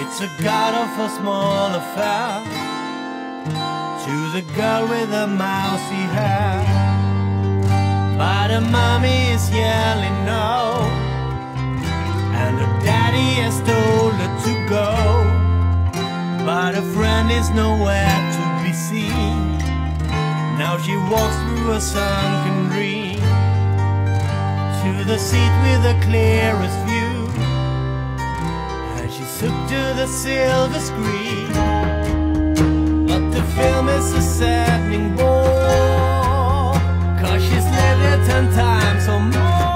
It's a god of a small affair to the girl with the mousy hair. But her mommy is yelling no, and her daddy has told her to go. But her friend is nowhere to be seen. Now she walks through a sunken dream to the seat with the clearest view, and she's hooked to the silver screen. But the film is a saddening bore, 'cause she's lived it 10 times or more.